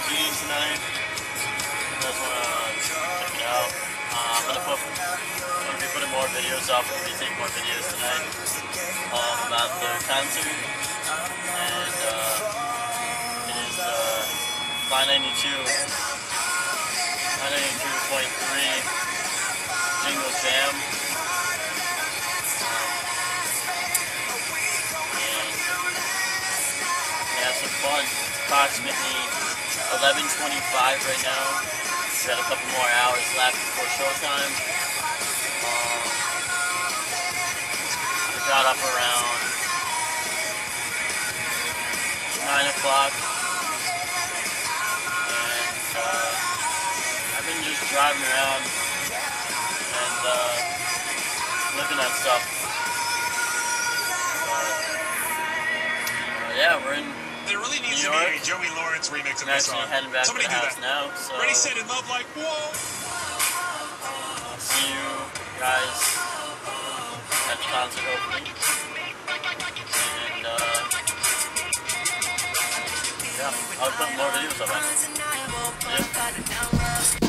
tonight. You guys wanna check it out? I'm gonna be putting more videos up. We'll be taking more videos tonight about the concert, and it is 992.3 Jingle Jam. Some fun. Approximately 11:25 right now. We got a couple more hours left before showtime. We got up around 9 o'clock, and I've been just driving around and looking at stuff. Yeah, we're in. There really needs to be a Joey Lawrence remix of this song. Heading back Somebody to the do house that. now. So Ready, set, and love like whoa. I'll see you guys at the concert hopefully. And yeah, I'll put more videos up. Yeah.